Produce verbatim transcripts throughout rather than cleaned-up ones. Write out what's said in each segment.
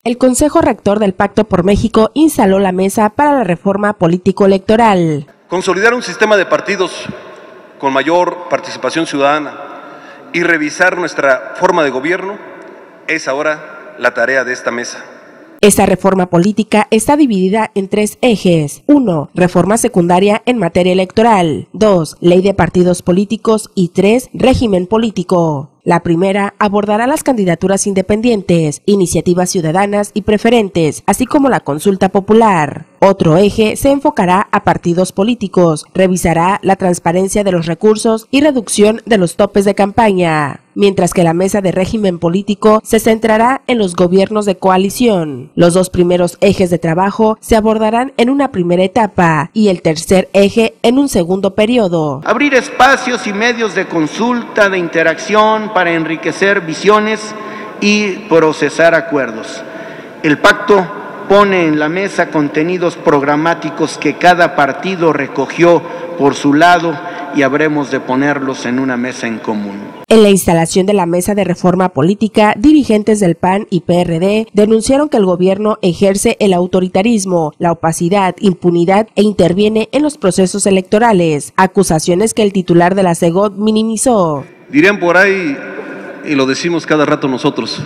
El Consejo Rector del Pacto por México instaló la mesa para la reforma político-electoral. Consolidar un sistema de partidos con mayor participación ciudadana y revisar nuestra forma de gobierno es ahora la tarea de esta mesa. Esta reforma política está dividida en tres ejes. uno. Reforma secundaria en materia electoral. dos. Ley de partidos políticos. Y tres. Régimen político. La primera abordará las candidaturas independientes, iniciativas ciudadanas y preferentes, así como la consulta popular. Otro eje se enfocará a partidos políticos, revisará la transparencia de los recursos y reducción de los topes de campaña, mientras que la mesa de régimen político se centrará en los gobiernos de coalición. Los dos primeros ejes de trabajo se abordarán en una primera etapa y el tercer eje en un segundo periodo. Abrir espacios y medios de consulta, de interacción para enriquecer visiones y procesar acuerdos. El pacto pone en la mesa contenidos programáticos que cada partido recogió por su lado y habremos de ponerlos en una mesa en común. En la instalación de la mesa de reforma política, dirigentes del P A N y P R D denunciaron que el gobierno ejerce el autoritarismo, la opacidad, impunidad e interviene en los procesos electorales, acusaciones que el titular de la CEGOT minimizó. Dirían por ahí, y lo decimos cada rato nosotros,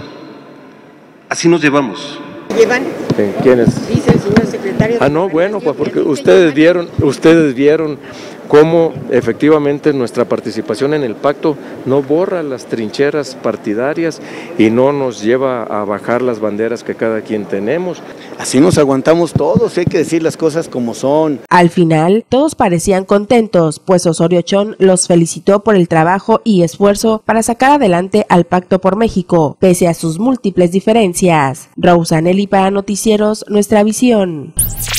así nos llevamos. ¿Llevan? ¿Quiénes? Dice el señor secretario. Ah, no, bueno, pues porque ustedes vieron, ustedes vieron cómo efectivamente nuestra participación en el pacto no borra las trincheras partidarias y no nos lleva a bajar las banderas que cada quien tenemos. Así nos aguantamos todos, hay que decir las cosas como son. Al final, todos parecían contentos, pues Osorio Chong los felicitó por el trabajo y esfuerzo para sacar adelante al Pacto por México, pese a sus múltiples diferencias. Rosanelli para Noticieros, Nuestra Visión.